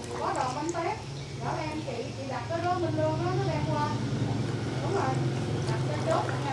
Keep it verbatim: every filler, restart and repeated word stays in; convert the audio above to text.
có đòn bánh tét. Bảo em chị chị đặt cái đó bên lương đó nó đem qua. Đúng rồi. Đặt cái chốt